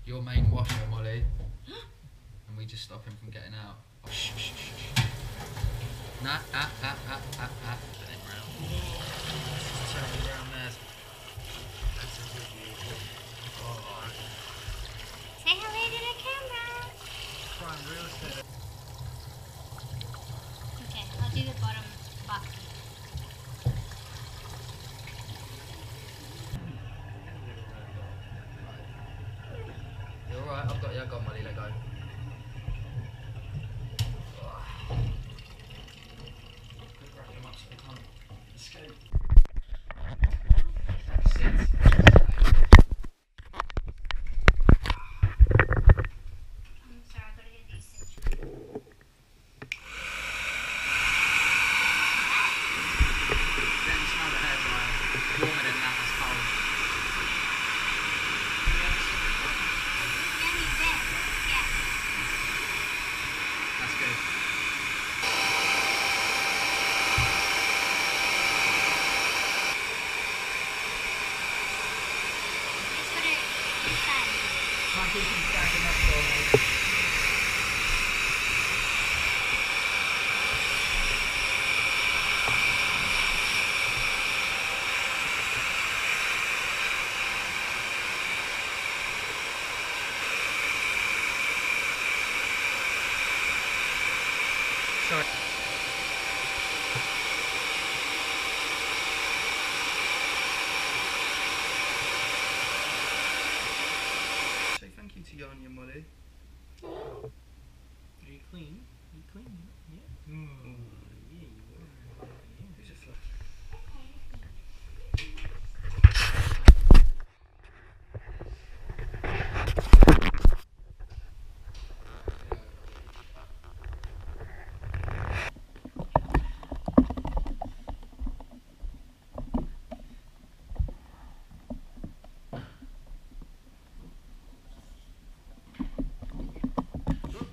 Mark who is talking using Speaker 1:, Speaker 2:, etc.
Speaker 1: your main washer, Molly, and we just stop him from getting out. Oh, shh, shh, shh, shh. Nah, Turning round. Turning round there. That's a good view. Oh.
Speaker 2: Say hello to the camera.
Speaker 1: Prime real estate.
Speaker 2: Okay, I'll do the bottom box.
Speaker 1: You're alright, I've got you. Go on, Molly, let go. Quick, wrap him up so he can't escape. Sit.
Speaker 2: I'm sorry, I gotta get these stitches.
Speaker 1: Then smell the hairdryer. Warmer than that, it's cold.
Speaker 2: Yummy bed. Yeah.
Speaker 1: That's good.
Speaker 2: Let's put it inside.
Speaker 1: Can't keep him stacking up for me. Sorry. Say thank you to Yanni and Molly.
Speaker 3: Are you clean? Are you clean? Yeah.